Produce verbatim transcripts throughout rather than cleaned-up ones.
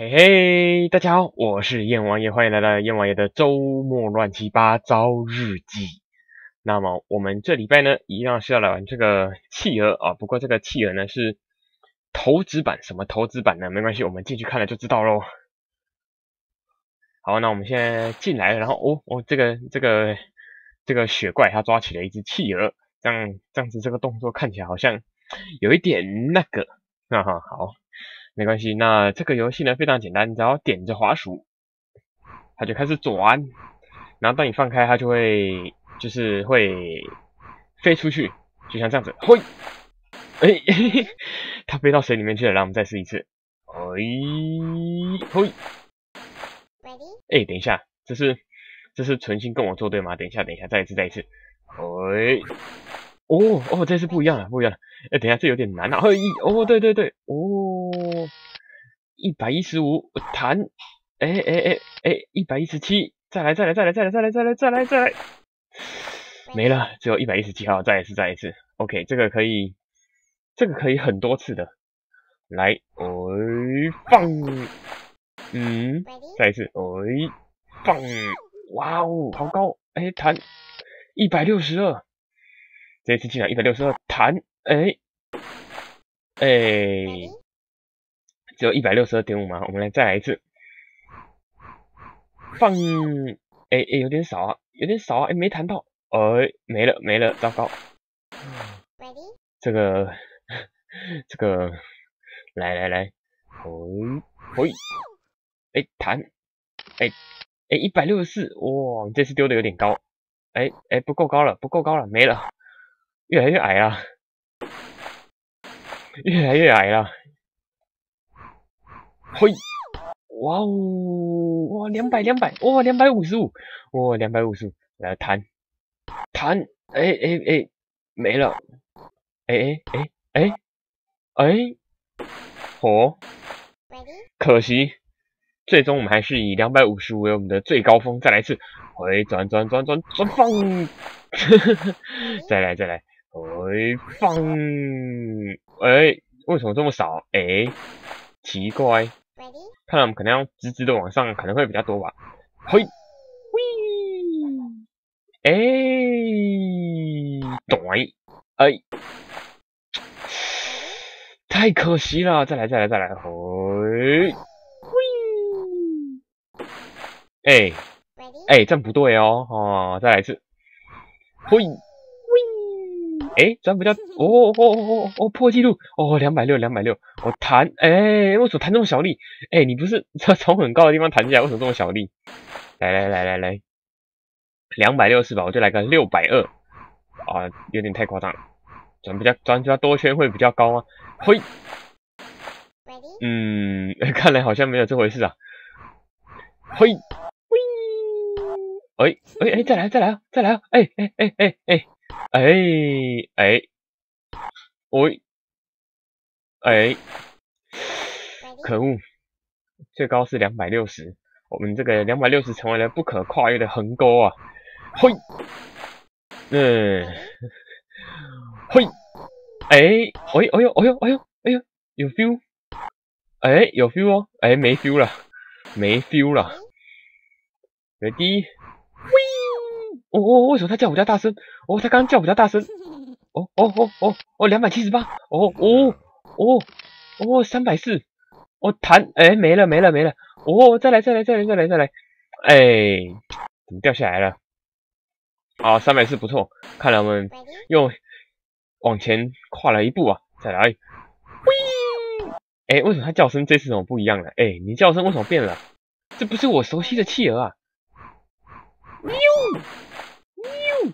嘿嘿，大家好，我是燕王爷，欢迎来到燕王爷的周末乱七八糟日记。那么我们这礼拜呢，一样是要来玩这个企鹅啊，不过这个企鹅呢是投资版，什么投资版呢？没关系，我们进去看了就知道咯。好，那我们现在进来了，然后哦哦，这个这个这个雪怪他抓起了一只企鹅，这样这样子这个动作看起来好像有一点那个，哈哈，好。没关系，那这个游戏呢非常简单，你只要点着滑鼠，它就开始转，然后当你放开，它就会就是会飞出去，就像这样子，嘿，哎，嘿嘿，它飞到水里面去了，然后我们再试一次，哎，嘿，哎，等一下，这是这是存心跟我作对吗？等一下，等一下，再一次，再一次，哎，哦哦，这次不一样了，不一样了，哎，等一下，这有点难啊，嘿，哦，对对对，哦。一百一十五弹，哎哎哎哎，一百一十七，再来再来再来再来再来再来再来再来，没了，只有一百一十七号，再一次再一次 ，OK， 这个可以，这个可以很多次的，来，哎放，嗯，再一次，哎放，哇哦，好高，哎弹，一百六十二，这一次竟然一百六十二弹，哎哎。只有一百六十二点五吗？我们来再来一次，放，哎哎，有点少啊，有点少啊，哎，没弹到，哎，没了没了，糟糕，这个这个，来来来，回回，哎弹，哎哎一百六十四，哇，这次丢的有点高，哎哎不够高了，不够高了，没了，越来越矮了，越来越矮了，嘿。哇哦，哇两百两百，哇两百五十五，哇两百五十五，来弹弹，哎哎哎，没了，哎哎哎哎哎，哦，可惜，最终我们还是以两百五十五为我们的最高峰，再来一次，回转转转转转放，再来再来，回放，哎，为什么这么少？哎，奇怪。看来我们可能要直直的往上，可能会比较多吧。嘿，喂，哎，对，哎，太可惜了，再来，再来，再来，嘿，喂，哎，哎，这样不对哦，哦，再来一次，嘿，喂，哎，这样比较，哦哦哦哦哦，破纪录，哦，两百六，两百六，我弹，哎，为什么弹这么小力？哎，你不是从很高的地方弹下来，为什么这么小力？来来来来来，两百六十吧，我就来个六百二啊，有点太夸张了，转比较转比较多圈会比较高啊。嘿，嗯，看来好像没有这回事啊。嘿，喂，哎哎哎，再来再来啊，再来啊，哎哎哎哎哎哎哎，喂，哎，可恶，最高是两百六十，我们这个两百六十成为了不可跨越的横沟啊。嘿，嗯，嘿。哎，哎，哎呦，哎呦，哎呦，哎呦，有 feel， 哎，有 feel 哦，哎，没 feel 了，没 feel 了。Ready， 喂，哦哦，为什么他叫比较大声？哦，他刚刚叫比较大声。哦哦哦哦哦，两百七十八，哦哦哦哦，三百四，哦弹，哎，没了没了没了，哦，再来再来再来再来再来，哎，怎么掉下来了？好，三百四不错，看来我们又往前跨了一步啊，再来。哎，为什么它叫声这次怎么不一样了？哎，你叫声为什么变了？这不是我熟悉的企鹅啊！喵喵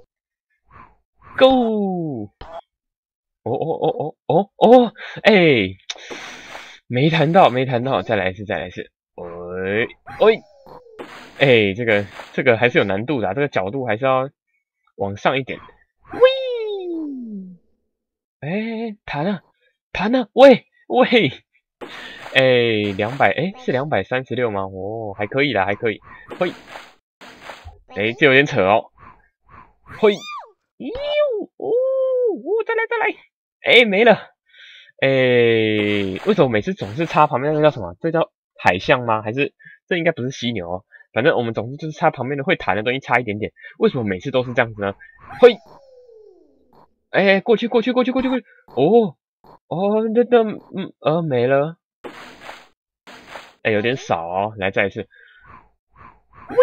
，Go！哦哦哦哦哦哦，哎，没弹到，没弹到，再来一次，再来一次。喂喂，哎，这个这个还是有难度的、啊，这个角度还是要往上一点。喂，哎，弹啊弹啊，喂喂。哎，两百，哎，是两百三十六吗？哦，还可以啦，还可以。嘿，哎，这有点扯哦。嘿，哟，哦，哦，再来再来。哎，没了。哎，为什么每次总是插旁边那个叫什么？这叫海象吗？还是这应该不是犀牛哦？反正我们总之就是差旁边的会弹的东西差一点点。为什么每次都是这样子呢？嘿，哎，过去过去过去过去过去，哦哦，那那嗯呃没了，哎，有点少哦，来再一次，喂，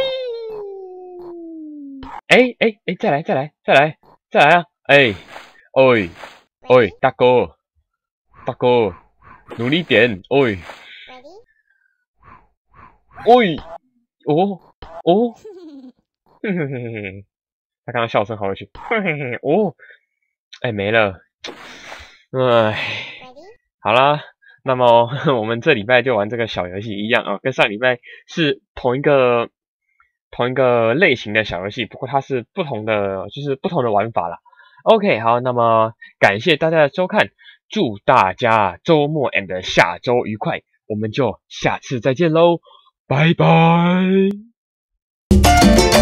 哎哎哎，再来再来再来再来啊，哎，喂喂，大哥大哥，努力点，喂喂，哦哦，哼哼哼哼哼，他刚刚笑声好有趣，嘿嘿嘿，哦，哎没了，哎。好啦，那么我们这礼拜就玩这个小游戏一样啊，跟上礼拜是同一个同一个类型的小游戏，不过它是不同的，就是不同的玩法啦。OK，好，那么感谢大家的收看，祝大家周末 and 下周愉快，我们就下次再见喽，拜拜。